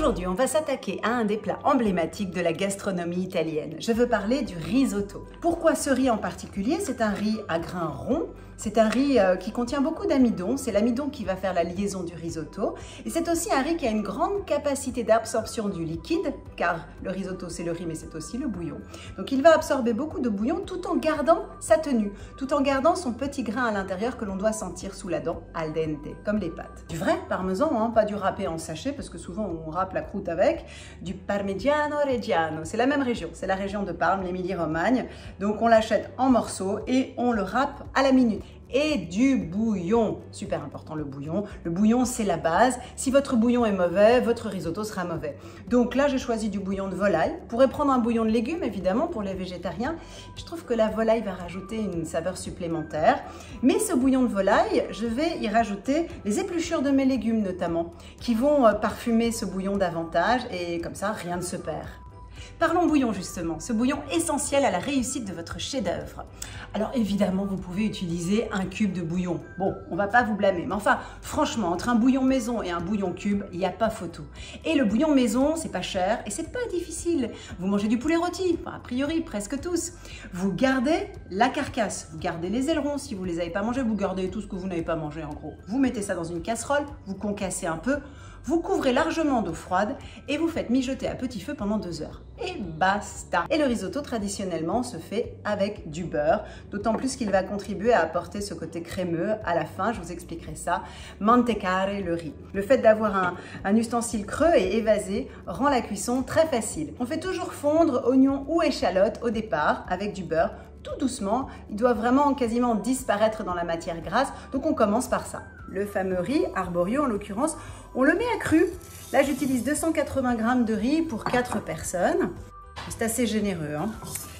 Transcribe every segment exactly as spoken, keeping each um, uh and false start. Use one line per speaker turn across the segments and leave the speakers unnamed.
Aujourd'hui, on va s'attaquer à un des plats emblématiques de la gastronomie italienne. Je veux parler du risotto. Pourquoi ce riz en particulier? C'est un riz à grains ronds. C'est un riz qui contient beaucoup d'amidon. C'est l'amidon qui va faire la liaison du risotto. Et c'est aussi un riz qui a une grande capacité d'absorption du liquide, car le risotto, c'est le riz, mais c'est aussi le bouillon. Donc il va absorber beaucoup de bouillon tout en gardant sa tenue, tout en gardant son petit grain à l'intérieur que l'on doit sentir sous la dent al dente, comme les pâtes. Du vrai parmesan, hein, pas du râpé en sachet, parce que souvent on râpe la croûte avec, du Parmigiano Reggiano. C'est la même région, c'est la région de Parme, l'Émilie-Romagne. Donc on l'achète en morceaux et on le râpe à la minute. Et du bouillon, super important le bouillon. Le bouillon, c'est la base. Si votre bouillon est mauvais, votre risotto sera mauvais. Donc là, j'ai choisi du bouillon de volaille. Vous pourrez prendre un bouillon de légumes, évidemment, pour les végétariens. Je trouve que la volaille va rajouter une saveur supplémentaire. Mais ce bouillon de volaille, je vais y rajouter les épluchures de mes légumes, notamment, qui vont parfumer ce bouillon davantage. Et comme ça, rien ne se perd. Parlons bouillon justement, ce bouillon essentiel à la réussite de votre chef-d'œuvre. Alors évidemment, vous pouvez utiliser un cube de bouillon. Bon, on va pas vous blâmer, mais enfin, franchement, entre un bouillon maison et un bouillon cube, il n'y a pas photo. Et le bouillon maison, c'est pas cher et c'est pas difficile. Vous mangez du poulet rôti, enfin, a priori, presque tous. Vous gardez la carcasse, vous gardez les ailerons si vous les avez pas mangés, vous gardez tout ce que vous n'avez pas mangé en gros. Vous mettez ça dans une casserole, vous concassez un peu, vous couvrez largement d'eau froide et vous faites mijoter à petit feu pendant deux heures. Et basta! Et le risotto, traditionnellement, se fait avec du beurre, d'autant plus qu'il va contribuer à apporter ce côté crémeux à la fin, je vous expliquerai ça. Mantecare le riz. Le fait d'avoir un, un ustensile creux et évasé rend la cuisson très facile. On fait toujours fondre oignons ou échalotes au départ avec du beurre, tout doucement. Il doit vraiment quasiment disparaître dans la matière grasse, donc on commence par ça. Le fameux riz, arborio en l'occurrence, on le met à cru. Là, j'utilise deux cent quatre-vingts grammes de riz pour quatre personnes. C'est assez généreux, hein.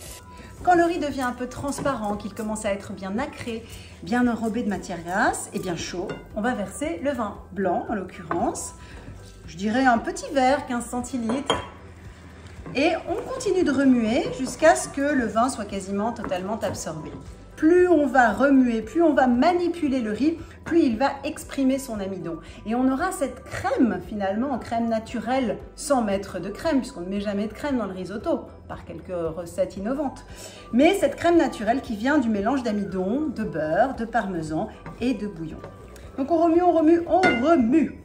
Quand le riz devient un peu transparent, qu'il commence à être bien nacré, bien enrobé de matière grasse et bien chaud, on va verser le vin blanc, en l'occurrence. Je dirais un petit verre, quinze centilitres. Et on continue de remuer jusqu'à ce que le vin soit quasiment totalement absorbé. Plus on va remuer, plus on va manipuler le riz, plus il va exprimer son amidon. Et on aura cette crème, finalement, en crème naturelle, sans mettre de crème, puisqu'on ne met jamais de crème dans le risotto, par quelques recettes innovantes. Mais cette crème naturelle qui vient du mélange d'amidon, de beurre, de parmesan et de bouillon. Donc on remue, on remue, on remue.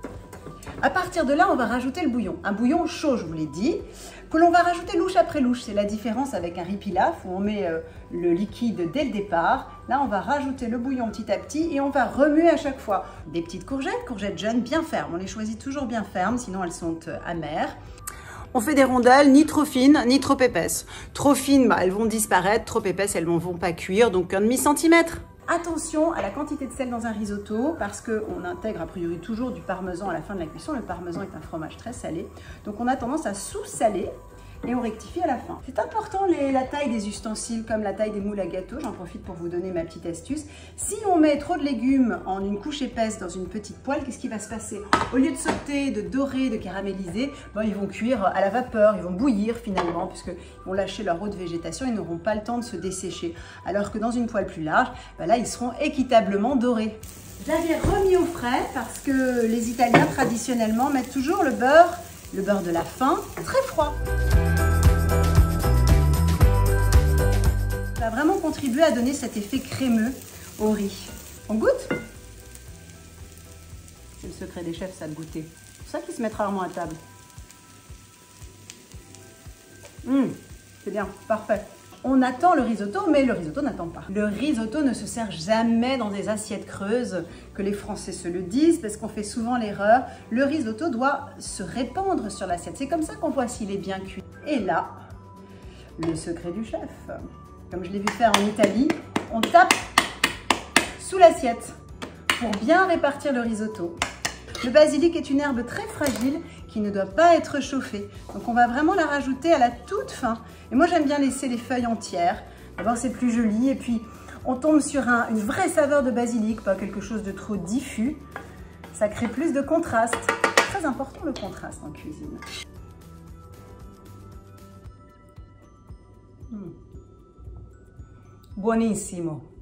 À partir de là, on va rajouter le bouillon. Un bouillon chaud, je vous l'ai dit, que l'on va rajouter louche après louche. C'est la différence avec un riz pilaf où on met euh, le liquide dès le départ. Là, on va rajouter le bouillon petit à petit et on va remuer à chaque fois. Des petites courgettes, courgettes jeunes bien fermes. On les choisit toujours bien fermes, sinon elles sont euh, amères. On fait des rondelles ni trop fines, ni trop épaisses. Trop fines, bah, elles vont disparaître. Trop épaisses, elles ne vont pas cuire. Donc un demi-centimètre. Attention à la quantité de sel dans un risotto parce qu'on intègre a priori toujours du parmesan à la fin de la cuisson. Le parmesan est un fromage très salé, donc on a tendance à sous-saler et on rectifie à la fin. C'est important les, la taille des ustensiles comme la taille des moules à gâteau. J'en profite pour vous donner ma petite astuce. Si on met trop de légumes en une couche épaisse dans une petite poêle, qu'est-ce qui va se passer? Au lieu de sauter, de dorer, de caraméliser, ben, ils vont cuire à la vapeur, ils vont bouillir finalement puisqu'ils vont lâcher leur eau de végétation, ils n'auront pas le temps de se dessécher. Alors que dans une poêle plus large, ben là ils seront équitablement dorés. Je l'avais remis au frais parce que les Italiens traditionnellement mettent toujours le beurre, le beurre de la fin, très froid. Ça va vraiment contribuer à donner cet effet crémeux au riz. On goûte? C'est le secret des chefs, ça, de goûter. C'est pour ça qu'ils se mettent rarement à table. Mmh, c'est bien, parfait. On attend le risotto, mais le risotto n'attend pas. Le risotto ne se sert jamais dans des assiettes creuses, que les Français se le disent, parce qu'on fait souvent l'erreur. Le risotto doit se répandre sur l'assiette. C'est comme ça qu'on voit s'il est bien cuit. Et là, le secret du chef. Comme je l'ai vu faire en Italie, on tape sous l'assiette pour bien répartir le risotto. Le basilic est une herbe très fragile qui ne doit pas être chauffée. Donc on va vraiment la rajouter à la toute fin. Et moi j'aime bien laisser les feuilles entières. D'abord c'est plus joli et puis on tombe sur un, une vraie saveur de basilic, pas quelque chose de trop diffus. Ça crée plus de contraste. Très important le contraste en cuisine. Mmh. Buonissimo.